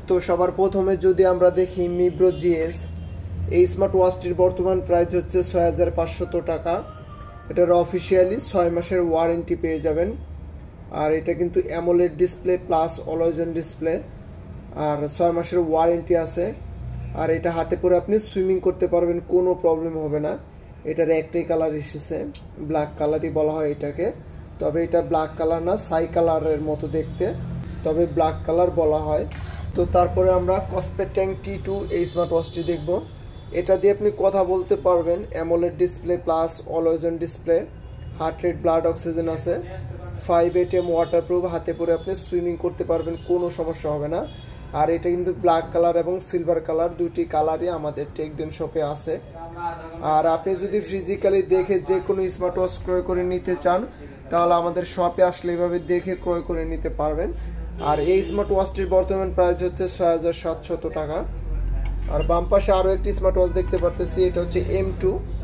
তো সবার প্রথমে যদি আমরা দেখি মিব্রো জিএস, এই স্মার্ট ওয়াচটির বর্তমান প্রাইস হচ্ছে ৬৫০০ টাকা। এটার অফিসিয়ালি ৬ মাসের ওয়ারেন্টি পেয়ে যাবেন। আর এটা কিন্তু AMOLED display plus always display, আর ৬ মাসের ওয়ারেন্টি আছে। আর এটা হাতে পরে আপনি সুইমিং করতে পারবেন, কোনো প্রবলেম হবে না। এটার একটাই কালার এসেছে, ব্ল্যাক কালারই বলা হয় এটাকে, তবে এটা ব্ল্যাক কালার না, সাই কালারের মতো দেখতে, তবে ব্ল্যাক কালার বলা হয়। তো তারপরে আমরা কসপেট ট্যাঙ্ক T2 এই স্মার্ট ওয়াচটি দেখব। এটা দিয়ে আপনি কথা বলতে পারবেন, AMOLED display plus always on display, heart rate, blood oxygen আছে, 5 ATM ওয়াটারপ্রুফ, হাতে পরে আপনি সুইমিং করতে পারবেন, কোনো সমস্যা হবে না। আর এটা কিন্তু ব্ল্যাক কালার এবং সিলভার কালার দুটি কালারই আমাদের টেকডেন শপে আছে। আর আপনি যদি ফিজিক্যালি দেখে যে কোনো স্মার্ট ওয়াচ ক্রয় করে নিতে চান, তাহলে আমাদের শপে আসলে এইভাবে দেখে ক্রয় করে নিতে পারবেন। আর এই স্মার্ট ওয়াচটির বর্তমান প্রাইস হচ্ছে ৬৭০০ টাকা। আর বাম পাশে আরও একটি স্মার্ট ওয়াচ দেখতে পারতেছি, এটা হচ্ছে M2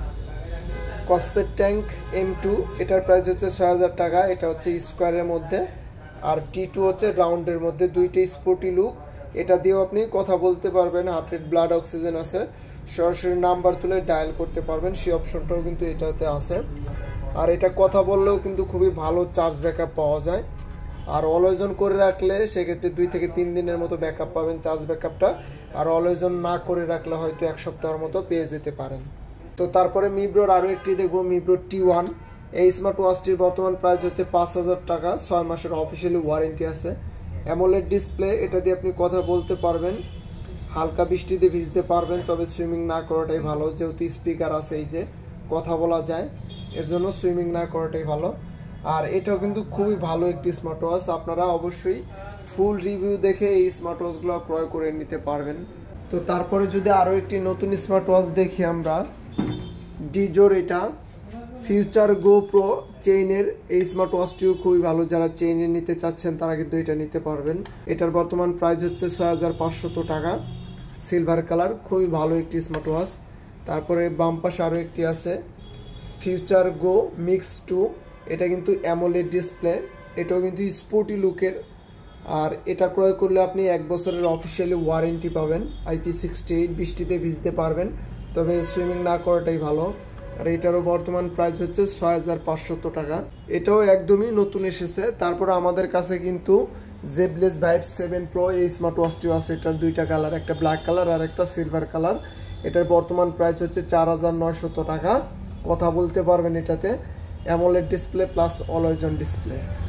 কসপেট ট্যাঙ্ক M2, এটার প্রাইস হচ্ছে ৬০০০ টাকা। এটা হচ্ছে স্কোয়ারের মধ্যে, আর T2 হচ্ছে রাউন্ডের মধ্যে, দুইটাই স্পোর্টি লুক। এটা দিয়েও আপনি কথা বলতে পারবেন, হার্ট রেট, ব্লাড অক্সিজেন আছে, সরাসরি নাম্বার তুলে ডায়াল করতে পারবেন, সেই অপশনটাও কিন্তু এটাতে আছে। আর এটা কথা বললেও কিন্তু খুবই ভালো চার্জ ব্যাকআপ পাওয়া যায়। আর অলওয়েজ অন করে রাখলে সেক্ষেত্রে 2 থেকে 3 দিনের মতো ব্যাকআপ পাবেন, চার্জ ব্যাকআপটা। আর অলওয়েজ অন না করে রাখলে হয়তো 1 সপ্তাহের মতো পেয়ে যেতে পারেন। তো তারপরে মিব্রোর আরও একটি দেখবো, মিব্রো T1। এই স্মার্ট ওয়াচটির বর্তমান প্রাইস হচ্ছে ৫০০০ টাকা, ৬ মাসের অফিসিয়ালি ওয়ারেন্টি আছে। অ্যামোলেড ডিসপ্লে, এটা দিয়ে আপনি কথা বলতে পারবেন, হালকা বৃষ্টিতে ভিজতে পারবেন, তবে সুইমিং না করাটাই ভালো, যেহেতু স্পিকার আছে, এই যে কথা বলা যায়, এর জন্য সুইমিং না করাটাই ভালো। আর এটাও কিন্তু খুবই ভালো একটি স্মার্ট ওয়াচ, আপনারা অবশ্যই ফুল রিভিউ দেখে এই স্মার্ট ওয়াচগুলো ক্রয় করে নিতে পারবেন। তো তারপরে যদি আরও একটি নতুন স্মার্ট ওয়াচ দেখি আমরা, ডিজোর, এটা ফিউচার গো প্রো চেইনের এই স্মার্ট ওয়াচটিও খুবই ভালো, যারা চেইনে নিতে চাচ্ছেন তারা কিন্তু এটা নিতে পারবেন। এটার বর্তমান প্রাইস হচ্ছে ৬৫০০ টাকা, সিলভার কালার, খুবই ভালো একটি স্মার্ট ওয়াচ। তারপরে বাম পাশে আরও একটি আছে, ফিউচার গো মিক্স 2, এটা কিন্তু অ্যামোলেড ডিসপ্লে, এটাও কিন্তু স্পোর্টি লুকের। আর এটা ক্রয় করলে আপনি 1 বছরের অফিসিয়ালি ওয়ারেন্টি পাবেন, IP68, বৃষ্টিতে ভিজতে পারবেন, তবে সুইমিং না করাটাই ভালো। আর এটারও বর্তমান প্রাইস হচ্ছে ৬৫০০ টাকা, এটাও একদমই নতুন এসেছে। তারপর আমাদের কাছে কিন্তু জেবলেস ভাইব 7 প্রো এই স্মার্ট ওয়াচটিও আছে, এটার 2টা কালার, একটা ব্ল্যাক কালার আর একটা সিলভার কালার। এটার বর্তমান প্রাইস হচ্ছে ৪৯০০ টাকা, কথা বলতে পারবেন এটাতে, AMOLED display plus always on display.